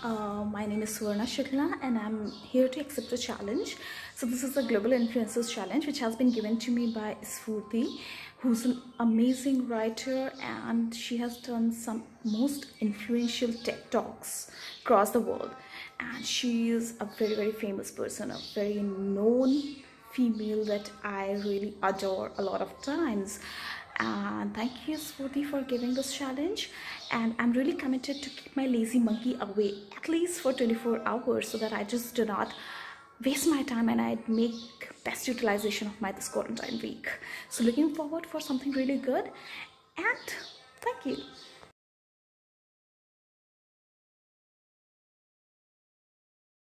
My name is Suvarna Shukla and I'm here to accept a challenge. So this is a Global Influencers Challenge which has been given to me by Sfurti, who's an amazing writer, and she has done some most influential TED Talks across the world. And she is a very famous person, a very known female that I really adore a lot of times. And thank you, Sfurti, for giving this challenge, and I'm really committed to keep my lazy monkey away at least for 24 hours so that I just do not waste my time and I make best utilization of my this quarantine week. So looking forward for something really good, and thank you.